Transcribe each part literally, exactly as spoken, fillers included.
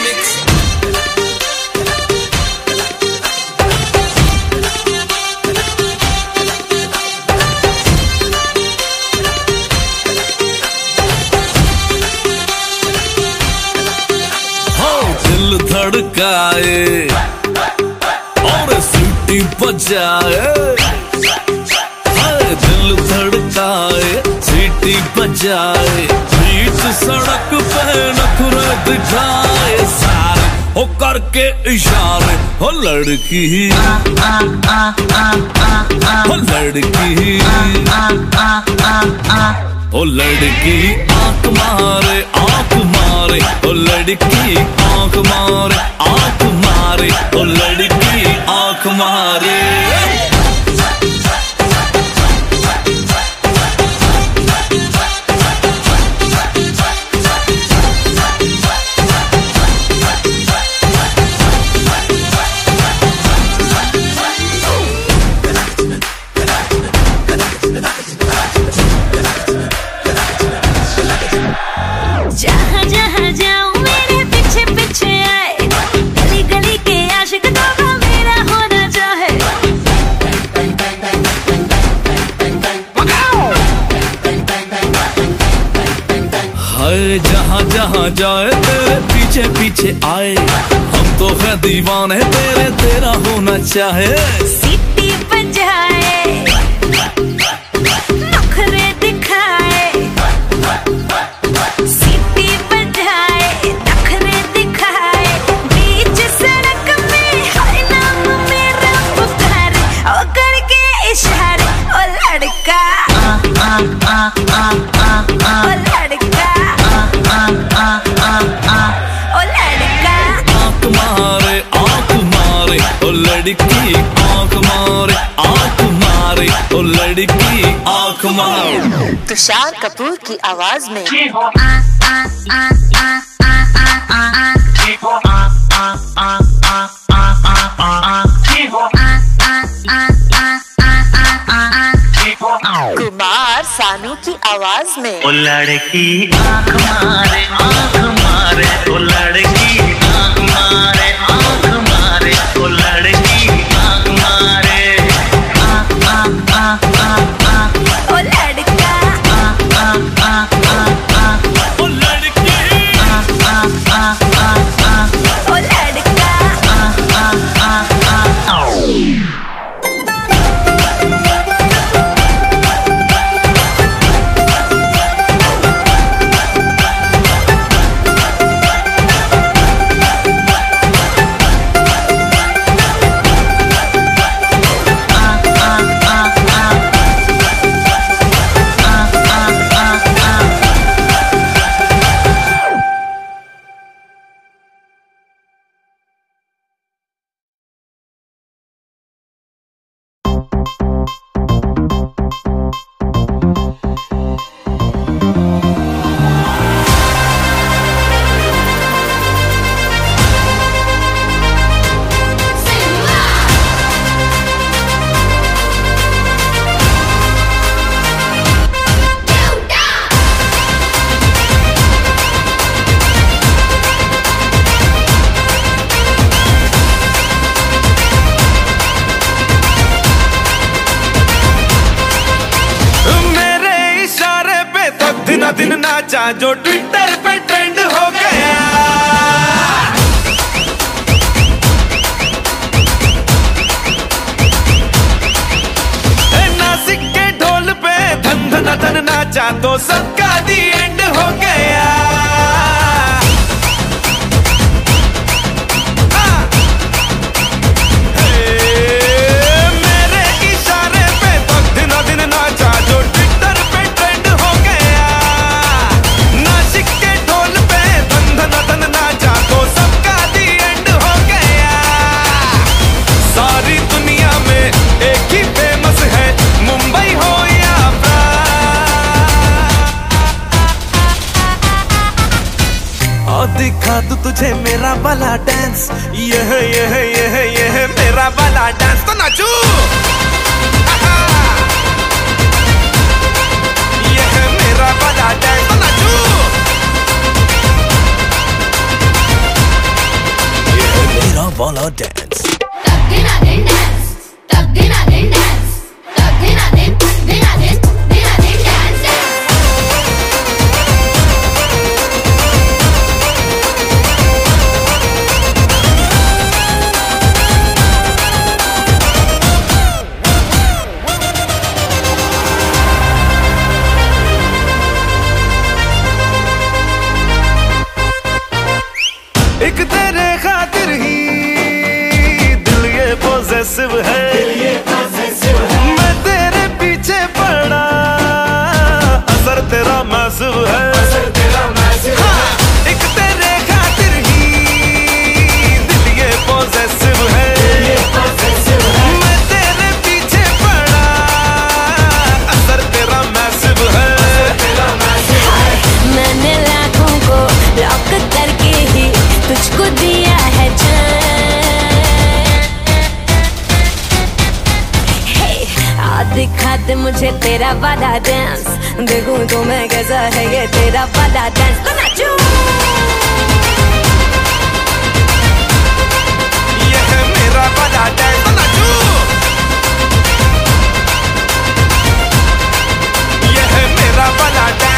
धड़काए और सीटी बजाए, दिल धड़काए सीटी बजाए, बीच सड़क पे नखरे दिखाए, सारे हो करके इशारे, हो लड़की हो लड़की ओ लड़की आंख मारे आंख मारे, ओ लड़की आंख मारे आंख मारे, ओ लड़की आंख मारे। जहाँ जहाँ जाऊँ मेरे पीछे पीछे आए, गली गली के आशिक तो मेरा होना चाहे। हाय जहाँ जहाँ जाए तेरे पीछे पीछे आए, हम तो है दीवाने तेरे, तेरा होना चाहे। सीटी बजाए नखरे दिखाए, सीटी बजाए नखरे दिखाए, बीच सड़क में हर नाम मेरा पुकारे, ओ करके इशारे, ओ लड़का ओ लड़का ओ लड़का आंख मारे आंख मारे, ओ लड़की आंख मारे आंख मारे, ओ लड़की आंख मारे। तुषार कपूर की आवाज में कुमार सानू की आवाज में ओ लड़की आंख मारे आंख मारे, ओ लड़की आंख मारे आंख मारे, ओ लड़की आंख मारे। ओ लड़का ओ लड़की ओ लड़का दिन नाचा जो ट्विटर पे ट्रेंड हो गया। नासिक के ढोल पे धन धन धन नाचा तो सबका दी एंड हो गया। मेरे इशारे पे तो दिन दिन नाचा जो ट्विटर पे ट्रेंड हो गया। नासिक के ढोल पे धन धन धन नाचा तो सबका दी एंड हो गया। सारी दुनिया में एक ही फेमस है, मुंबई हो या और दिखा दूं तुझे मेरा वाला डांस, यह यह यह यह मेरा वाला डांस तो नाचू। यह मेरा वाला डांस तो नाचू। वाला डांस। एक तेरे खातिर ही दिल ये पॉसेसिव है, मैं तेरे पीछे पड़ा, असर तेरा मैसिव है। हाँ, एक तेरे खातिर ही दिल ये पॉसेसिव है, मैं तेरे पीछे पड़ा, असर तेरा मैसिव है। मैंने लाखों को लॉक करके ही तुझको दिया है जान। hey, आ दिखा दे मुझे तेरा वाला डांस, देखूं तो मैं कैसा है ये तेरा वाला डांस। तो नाचूं ये है मेरा वाला डांस, तो नाचूं। ये है मेरा वाला डांस।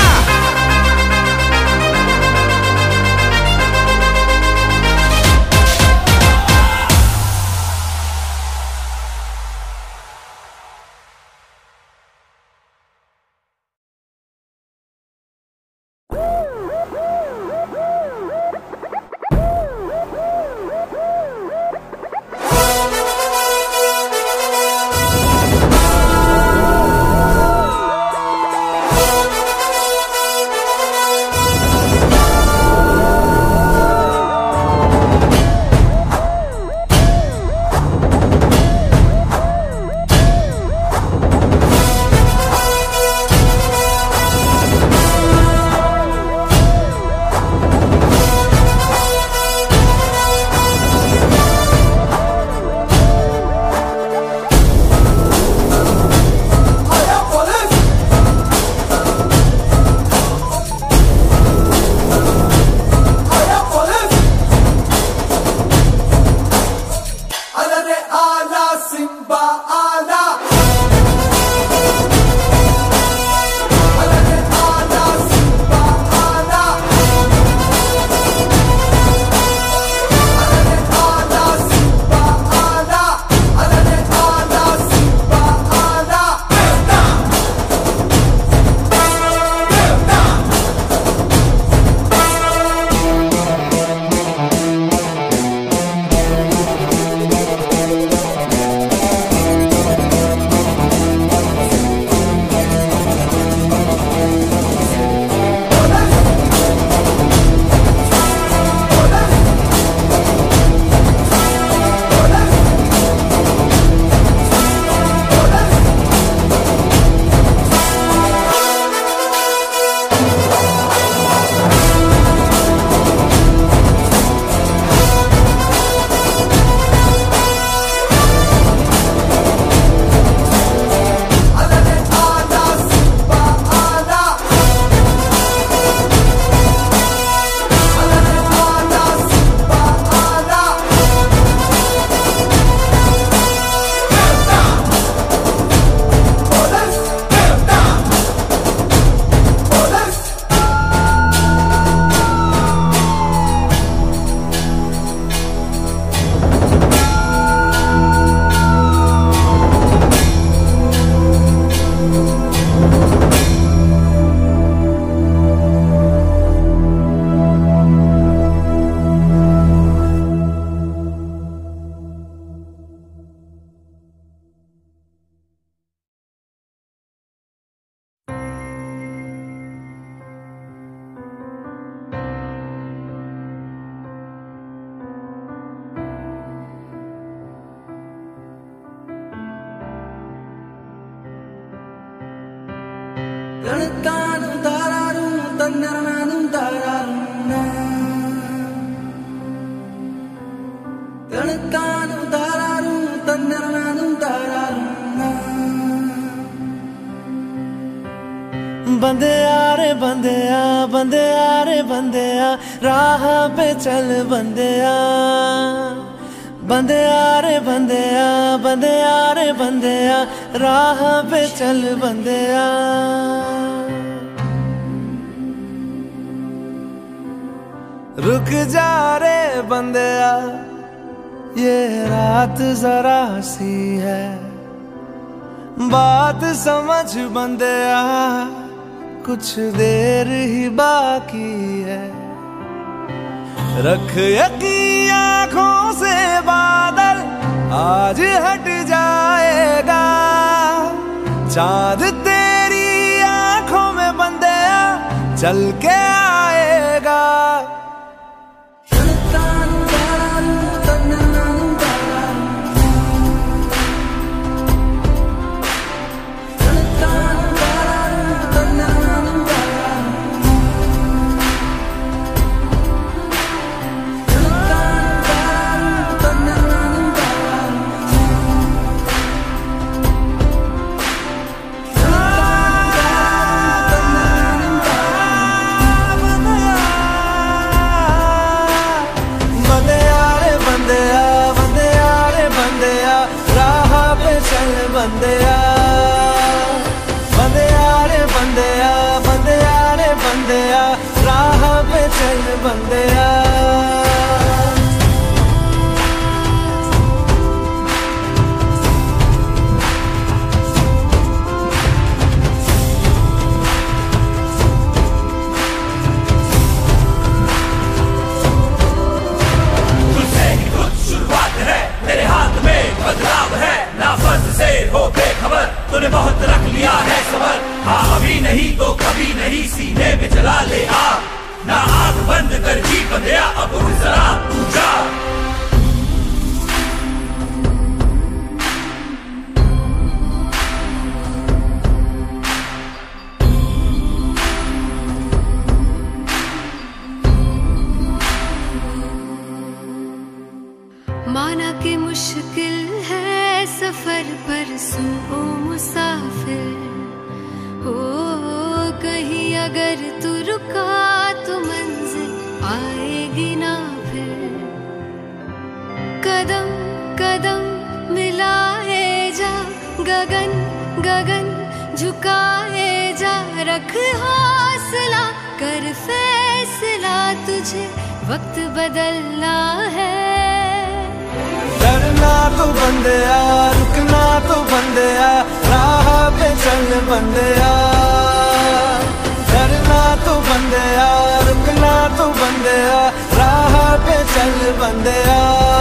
बंदे आ रे बंदे आ बंदे आ रे बंदे आ राह पे चल बंदे आ बंदे आ रे बंदे आ, बंदे आ रे बंदे आ, राह पे चल बंदे आ। रुक जा रे बंदे आ, ये रात जरा सी है, बात समझ बंदे आ, कुछ देर ही बाकी है। रख यकीन आँखों से बादल आज हट जाएगा, चांद तेरी आँखों में बंदे आ चल के आएगा। बंदे आ, बंदे आ रे बंदे आ, बंदे आ रे बंदे आ, राह पे चल बंदे आ। तुझसे ही कुछ शुरुआत है, तेरे हाथ में बदलाव है, ना फर्ज से हो बेखबर, तूने बहुत रख लिया है सबर। हाँ अभी नहीं तो कभी नहीं, सीने में जला ले आ, ना आंख बंद कर जी बंदया, अब उठ जरा तू जा। माना कि मुश्किल है सफर पर सुनो मुसाफिर, हो कहीं अगर तू रुका तो मंजिल आएगी ना फिर। कदम कदम मिलाए जा, गगन गगन झुकाए जा, रख हौसला कर फैसला, तुझे वक्त बदलना है। डरना तो बंदे आ, रुकना तो बंदे आ, राह पे चल बंदे आ। डरना तो बंदे आ, रुकना तो बंदे आ, राह पे चल बंदे आ।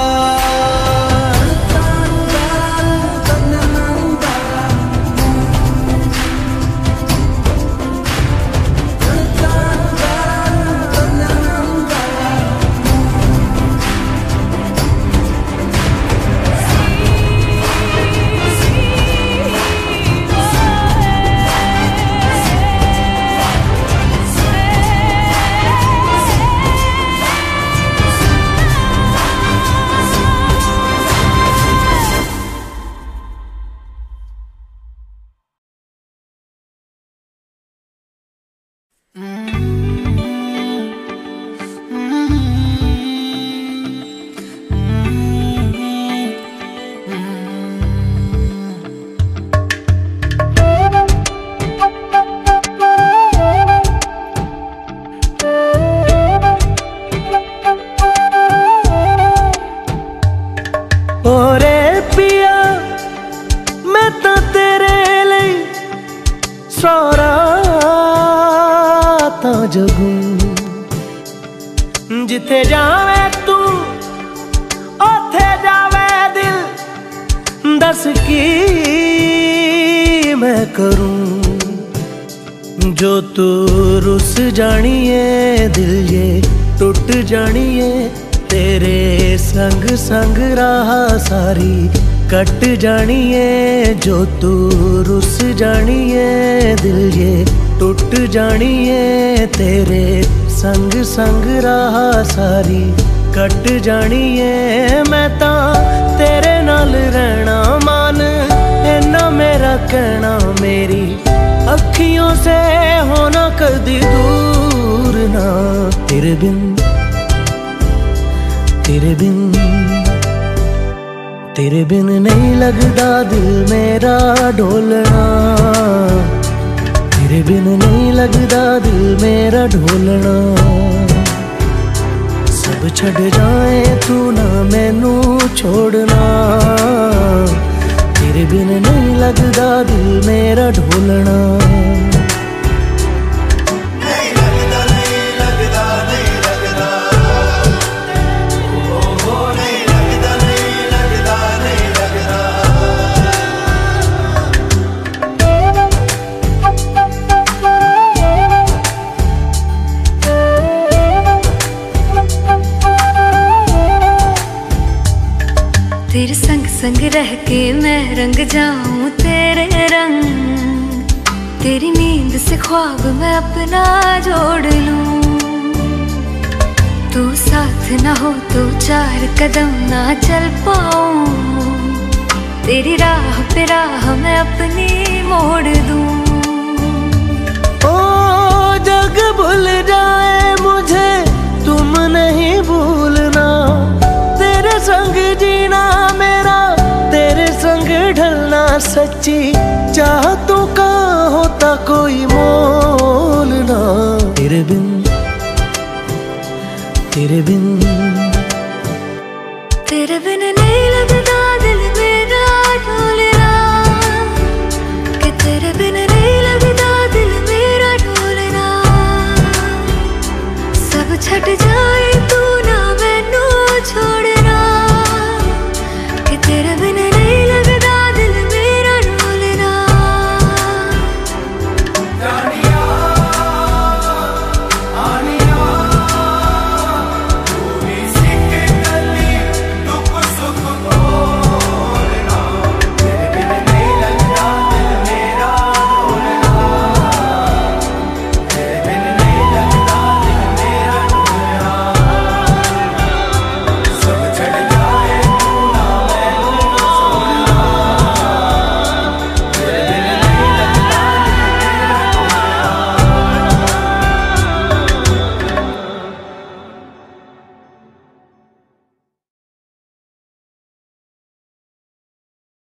जिथे जावे तू ओथे जावे दिल, दस की मैं करूं जो तू रुस जानिए, दिल ये टूट जानिए, तेरे संग संग राह सारी कट जानिए। जो तू रुस जानिए, दिल ये टूट जानिए, तेरे संग संग राह सारी कट जानिए। मैं ता तेरे नाल रहना मान, इन्ना मेरा कहना, मेरी अखियों से होना कदी दूर ना। तेरे बिन तेरे बिन तेरे बिन नहीं लगदा दिल मेरा ढोलना, तेरे बिन नहीं लगदा दिल मेरा ढोलना। सब छड़ जाए तू ना मैनू छोड़ना, तेरे बिन नहीं लगदा दिल मेरा ढोलना। तेरे संग संग रह के मैं रंग जाऊं तेरे रंग, तेरी नींद से ख्वाब मैं अपना जोड़ लूं। तू साथ ना हो तो चार कदम ना चल पाऊं, तेरी राह पे राह मैं अपनी मोड़ दूं। ओ जग भूल जाए मुझे तुम नहीं भूलना, तेरे संग जीना मेरा तेरे संग ढलना। सच्ची चाहतों का होता कोई मोल ना, तेरे बिन तेरे बिन तेरे बिन नहीं लगदा दिल मेरा ढोलना, कि तेरे बिन नहीं लगदा दिल मेरा ढोलना। सब छट जा